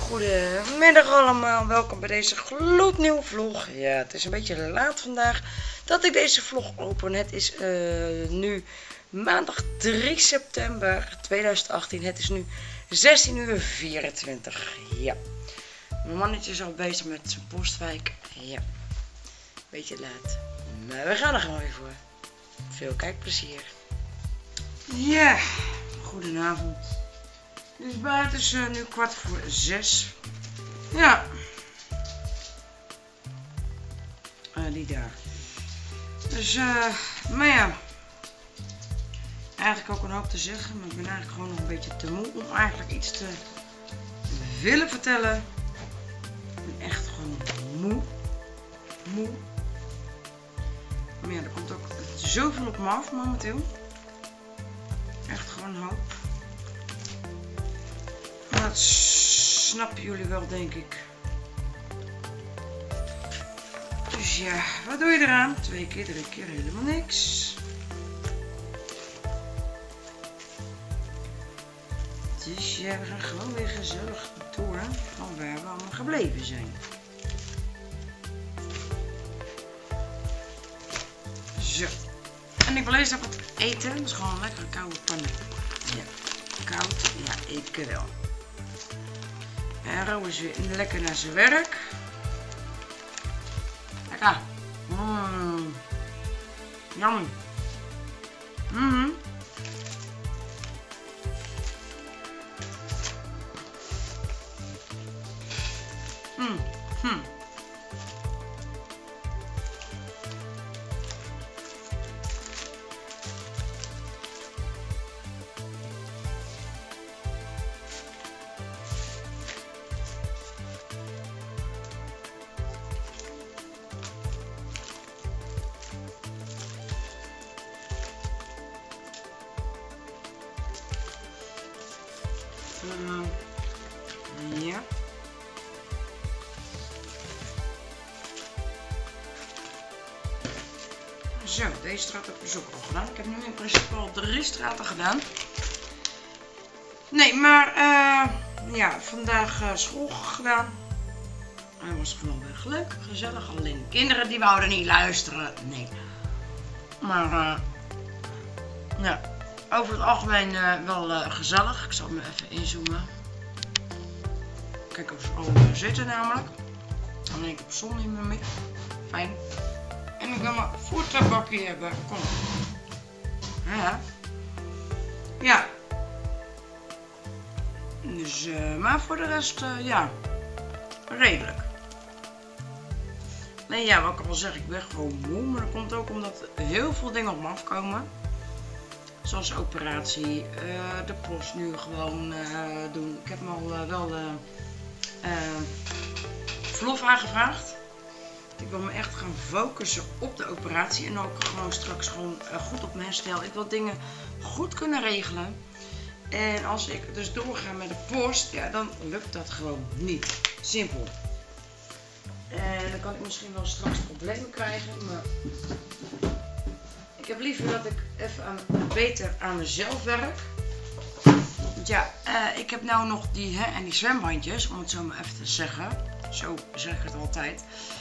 Goedemiddag allemaal, welkom bij deze gloednieuwe vlog. Ja, het is een beetje laat vandaag dat ik deze vlog open. Het is nu maandag 3 september 2018. Het is nu 16:24 uur. Ja, mijn mannetje is al bezig met zijn postwijk. Ja, beetje laat, maar we gaan er gewoon weer voor. Veel kijkplezier. Ja, goedenavond. Dus buiten is nu 5:15. Ja. Die daar. Dus, maar ja. Eigenlijk ook een hoop te zeggen, maar ik ben eigenlijk gewoon nog een beetje te moe om eigenlijk iets te willen vertellen. Ik ben echt gewoon moe. Maar ja, er komt ook zoveel op me af momenteel. Echt gewoon een hoop. Dat snappen jullie wel, denk ik. Dus ja, wat doe je eraan? 2 keer, 3 keer, helemaal niks. Dus ja, we gaan gewoon weer gezellig door van waar we allemaal gebleven zijn. Zo. En ik wil eerst even wat eten. Dat is gewoon een lekkere koude panne. Ja, koud. Ja, ik wel. En Ro is weer lekker naar zijn werk. Lekker. Yummy. Ja. Zo, deze straat heb ik dus ook al gedaan. Ik heb nu in principe al 3 straten gedaan. Nee, maar ja, vandaag school gedaan. Dat was gewoon weer leuk, gezellig. Alleen de kinderen die wouden niet luisteren. Nee. Maar ja, over het algemeen wel gezellig. Ik zal me even inzoomen. Kijk of ze al zitten namelijk. Alleen ik heb zon niet meer mee. Fijn. En ik wil mijn voetenbakje hebben. Kom. Ja. Ja. Dus, maar voor de rest, ja. Redelijk. Nee, ja, wat ik al zeg, ik ben gewoon moe. Maar dat komt ook omdat heel veel dingen op me afkomen. Zoals operatie, de post nu gewoon doen. Ik heb me al wel verlof aangevraagd. Ik wil me echt gaan focussen op de operatie en ook gewoon straks gewoon goed op mijn herstel. Ik wil dingen goed kunnen regelen. En als ik dus doorga met de post, ja, dan lukt dat gewoon niet. Simpel. En dan kan ik misschien wel straks problemen krijgen, maar ik heb liever dat ik even beter aan mezelf werk. Want ja, ik heb nou nog die, en die zwembandjes, om het zo maar even te zeggen. Zo zeg ik het altijd.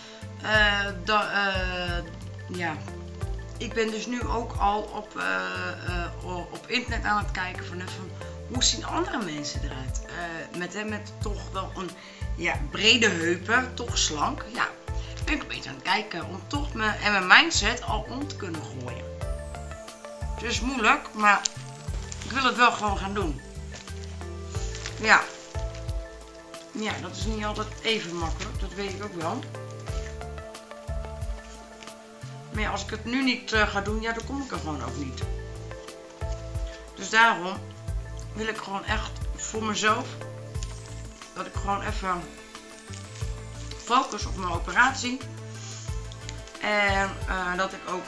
Ja, ik ben dus nu ook al op internet aan het kijken van hoe zien andere mensen eruit. Met toch wel een brede heupen, toch slank. Ja, ben ik een beetje aan het kijken om toch mijn mindset al om te kunnen gooien. Het is moeilijk, maar ik wil het wel gewoon gaan doen. Ja. Ja, dat is niet altijd even makkelijk, dat weet ik ook wel. Maar ja, als ik het nu niet ga doen, ja, dan kom ik er gewoon ook niet. Dus daarom wil ik gewoon echt voor mezelf, dat ik gewoon even focus op mijn operatie. En dat ik ook,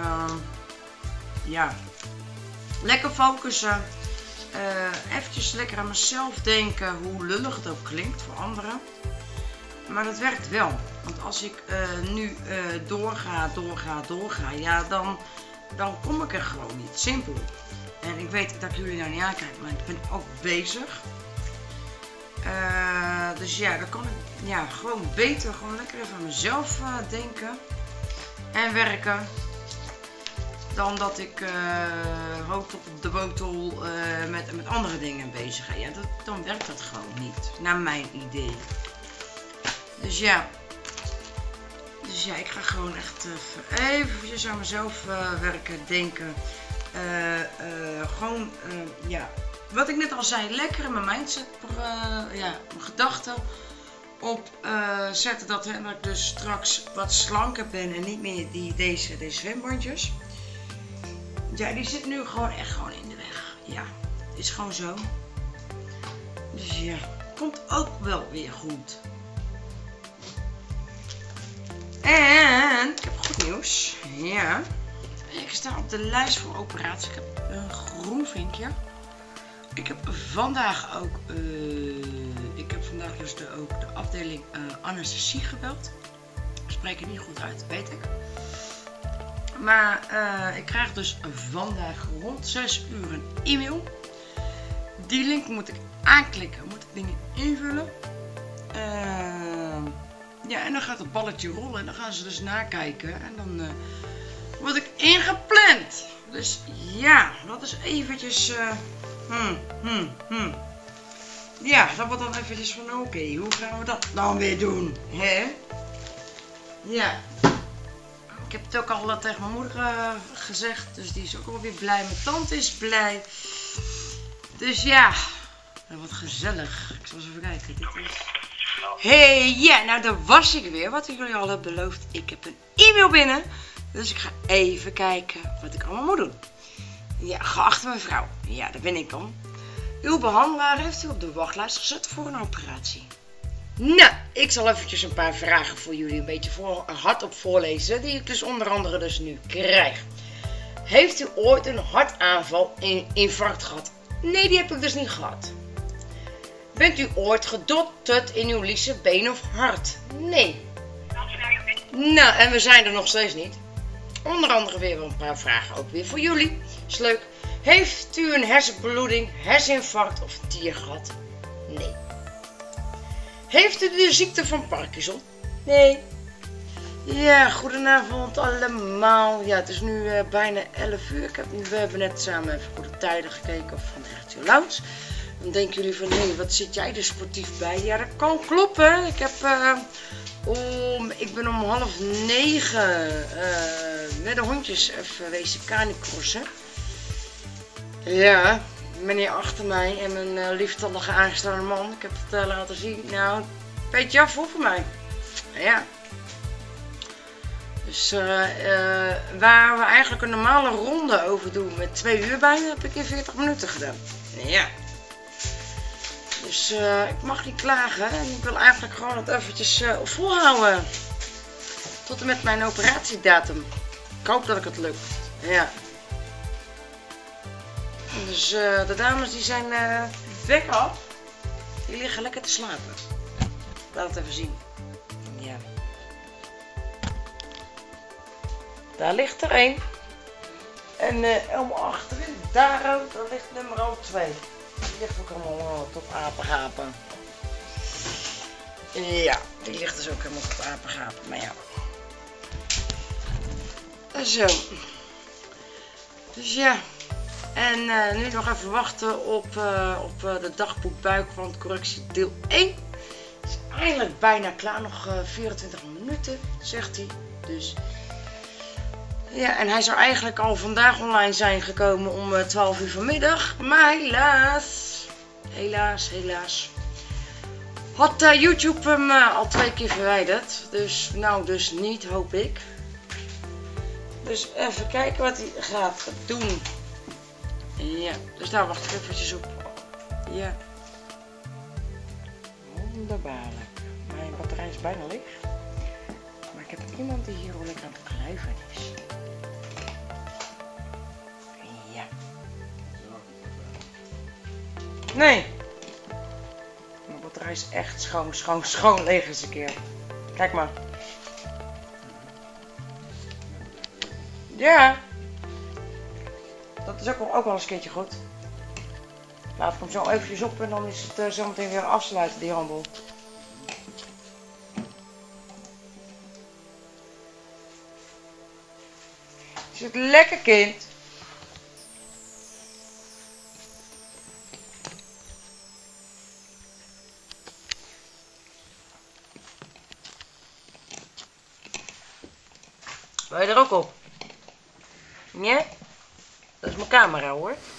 ja, lekker focussen. Eventjes lekker aan mezelf denken, hoe lullig het ook klinkt voor anderen. Maar dat werkt wel. Want als ik nu doorga, ja, dan kom ik er gewoon niet. Simpel. En ik weet dat jullie daar niet aankijken, maar ik ben ook bezig. Dus ja, dan kan ik gewoon beter gewoon lekker even aan mezelf denken en werken. Dan dat ik hoofd op de botel met andere dingen bezig ga. Ja, dan werkt dat gewoon niet. Naar mijn idee. Dus ja. Ik ga gewoon echt even aan mezelf werken, denken. Wat ik net al zei, lekker in mijn mindset, mijn gedachten op zetten dat ik dus straks wat slanker ben en niet meer deze zwembandjes. Ja, die zit nu gewoon echt in de weg. Ja, is gewoon zo. Dus ja, komt ook wel weer goed. En ik heb goed nieuws. Ja, ik sta op de lijst voor operatie. Ik heb een groen vinkje. Ik heb vandaag ook, dus ook de afdeling anesthesie gebeld. Ik spreek het niet goed uit, weet ik. Maar ik krijg dus vandaag rond 6 uur een e-mail. Die link moet ik aanklikken, moet ik dingen invullen. En dan gaat het balletje rollen en dan gaan ze dus nakijken. En dan word ik ingepland. Dus ja, dat is eventjes... Ja, dat wordt dan eventjes van oké, hoe gaan we dat dan weer doen? Hè? Ja. Ik heb het ook al tegen mijn moeder gezegd. Dus die is ook alweer blij. Mijn tante is blij. Dus ja, wat gezellig. Ik zal eens even kijken. Dit is... Hey, ja, nou daar was ik weer. Wat ik jullie al heb beloofd. Ik heb een e-mail binnen. Dus ik ga even kijken wat ik allemaal moet doen. Ja, geachte mevrouw. Ja, daar ben ik dan. Uw behandelaar heeft u op de wachtlijst gezet voor een operatie. Nou, ik zal eventjes een paar vragen voor jullie een beetje hardop voorlezen. Die ik dus onder andere dus nu krijg. Heeft u ooit een hartaanval en infarct gehad? Nee, die heb ik dus niet gehad. Bent u ooit gedotterd in uw lieve been of hart? Nee. Nou, en we zijn er nog steeds niet. Onder andere weer wel een paar vragen ook weer voor jullie. Is leuk. Heeft u een hersenbloeding, herseninfarct of TIA gehad? Nee. Heeft u de ziekte van Parkinson? Nee. Ja, goedenavond allemaal. Ja, het is nu bijna 11 uur. We hebben net samen even voor de tijden gekeken van RTL Lounge. Dan denken jullie van, hé, wat zit jij er sportief bij? Ja, dat kan kloppen. Ik ben om 8:30 met de hondjes even wezen canicrossen. Ja, meneer achter mij en mijn lieftallige aangestaande man. Ik heb het laten zien. Nou, een beetje af voor mij. Ja. Dus waar we eigenlijk een normale ronde over doen met 2 uur bijna, heb ik in 40 minuten gedaan. Ja. Dus ik mag niet klagen en ik wil eigenlijk gewoon het eventjes volhouden. Tot en met mijn operatiedatum. Ik hoop dat ik het lukt. Ja. Dus de dames die zijn weg af. Die liggen lekker te slapen. Laat het even zien. Ja. Daar ligt er 1. En helemaal achterin, daar ligt nummer 2. Die ligt ook allemaal tot apengapen. Ja, die ligt dus ook helemaal tot apengapen. Maar ja. Zo. Dus ja. En nu nog even wachten op de dagboekbuikwandcorrectie deel 1. Het is eigenlijk bijna klaar. Nog 24 minuten, zegt hij. Dus ja, en hij zou eigenlijk al vandaag online zijn gekomen om 12 uur vanmiddag. Maar helaas. Had YouTube hem al 2 keer verwijderd. Dus nou dus niet, hoop ik. Dus even kijken wat hij gaat doen. Ja, dus daar wacht ik eventjes op. Ja. Wonderbaarlijk. Mijn batterij is bijna leeg. Maar ik heb iemand die hier al lekker aan het kluiven is. Ja. Nee. Mijn batterij is echt schoon leeg eens een keer. Kijk maar. Ja. Dat is ook wel eens een keertje goed. Laat ik hem zo eventjes op en dan is het zo meteen weer afsluiten, die handel. Zit lekker, kind. Wil je er ook op? Ja? Dat is mijn camera hoor.